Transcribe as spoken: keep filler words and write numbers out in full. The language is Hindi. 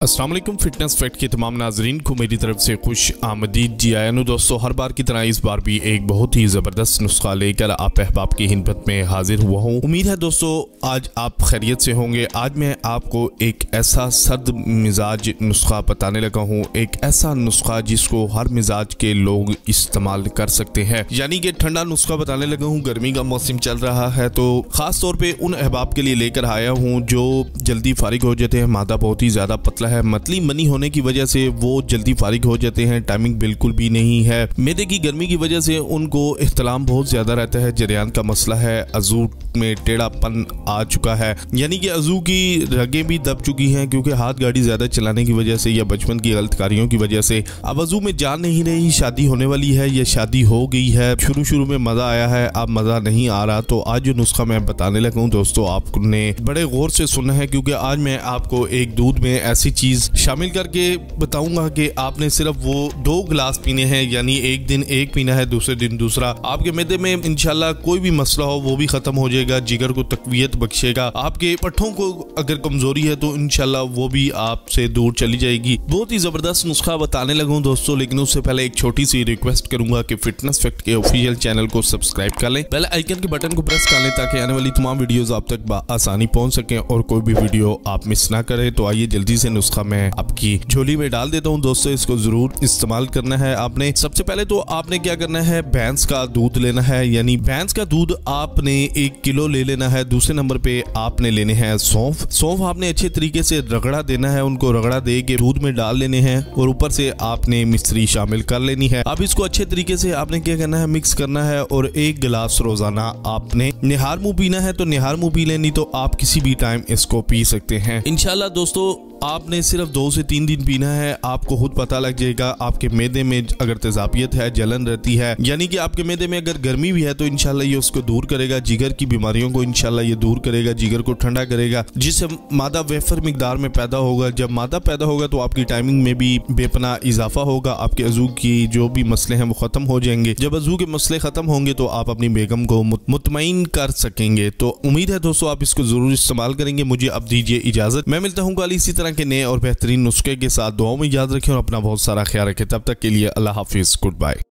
अस्सलाम वालेकुम। फिटनेस फैक्ट के तमाम नाजरीन को मेरी तरफ से खुश आमदीद जी आया। दोस्तों, हर बार की तरह इस बार भी एक बहुत ही ज़बरदस्त नुस्खा लेकर आप अहबाब की हिदमत में हाजिर हुआ हूँ। उम्मीद है दोस्तों आज आप खैरियत से होंगे। आज मैं आपको एक ऐसा सर्द मिजाज नुस्खा बताने लगा हूँ, एक ऐसा नुस्खा जिसको हर मिजाज के लोग इस्तेमाल कर सकते हैं। यानी कि ठंडा नुस्खा बताने लगा हूँ। गर्मी का मौसम चल रहा है तो खास तौर पे उन अहबाब के लिए लेकर आया हूँ जो जल्दी फारिग हो जाते हैं। मादा बहुत ही ज्यादा पतला है, मतली मनी होने की वजह से वो जल्दी फारिग हो जाते हैं। टाइमिंग बिल्कुल भी नहीं है। मैदे की गर्मी की वजह से उनको इख्तिलाम बहुत ज्यादा रहता है। जरियान का मसला है। अजू में टेढ़ापन आ चुका है, यानी कि अजू की रगें भी दब चुकी हैं क्योंकि हाथ गाड़ी ज्यादा चलाने की वजह से या बचपन की गलतकारियों की वजह से अब अजू में जान नहीं रही। शादी होने वाली है या शादी हो गई है। शुरू शुरू में मजा आया है, अब मजा नहीं आ रहा। तो आज जो नुस्खा मैं बताने लगा हूँ दोस्तों, आपने बड़े गौर से सुनना है क्योंकि आज मैं आपको एक दूध में ऐसी चीज शामिल करके बताऊंगा कि आपने सिर्फ वो दो गिलास पीने हैं, यानी एक दिन एक पीना है, दूसरे दिन दूसरा। आपके मैदे में इंशाल्लाह कोई भी मसला हो वो भी खत्म हो जाएगा। जिगर को तकवीयत बख्शेगा। आपके पट्ठों को अगर कमजोरी है तो इंशाल्लाह वो भी आपसे दूर चली जाएगी। बहुत ही जबरदस्त नुस्खा बताने लगा हूं दोस्तों, लेकिन उससे पहले एक छोटी सी रिक्वेस्ट करूंगा कि फिटनेस फैक्ट के ऑफिशियल चैनल को सब्सक्राइब कर लें, बेल आइकन के बटन को प्रेस कर लें ताकि आने वाली तमाम वीडियोस आप तक आसानी पहुंच सके और कोई भी वीडियो आप मिस ना करें। तो आइए जल्दी से नुस्खा मैं आपकी झोली में डाल देता हूँ दोस्तों। इसको जरूर इस्तेमाल करना है आपने। सबसे पहले तो आपने क्या करना है, भैंस का दूध लेना है, यानी भैंस का दूध आपने एक किलो ले लेना है। दूसरे नंबर पे आपने लेने हैं सौंफ। सौंफ आपने अच्छे तरीके से रगड़ा देना है, उनको रगड़ा दे के दूध में डाल लेने हैं और ऊपर से आपने मिश्री शामिल कर लेनी है। अब इसको अच्छे तरीके से आपने क्या करना है, मिक्स करना है और एक गिलास रोजाना आपने निहार मुंह पीना है। तो निहार मुंह पी लेनी तो आप किसी भी टाइम इसको पी सकते हैं इंशाल्लाह। दोस्तों आपने सिर्फ दो से तीन दिन पीना है, आपको खुद पता लग जाएगा। आपके मैदे में अगर तेजाबियत है, जलन रहती है, यानी कि आपके मैदे में अगर गर्मी भी है तो इंशाल्लाह ये उसको दूर करेगा। जिगर की बीमारियों को इंशाल्लाह ये दूर करेगा, जिगर को ठंडा करेगा, जिससे मादा वेफर मिकदार में पैदा होगा। जब मादा पैदा होगा तो आपकी टाइमिंग में भी बेपना इजाफा होगा। आपके अजू की जो भी मसले हैं वो खत्म हो जाएंगे। जब अजू के मसले खत्म होंगे तो आप अपनी बेगम को मुतमईन कर सकेंगे। तो उम्मीद है दोस्तों आप इसको जरूर इस्तेमाल करेंगे। मुझे अब दीजिए इजाजत। मैं मिलता हूँ कल इसी तरह के नए और बेहतरीन नुस्खे के साथ। दुआओं में याद रखें और अपना बहुत सारा ख्याल रखें। तब तक के लिए अल्लाह हाफिज, गुड बाय।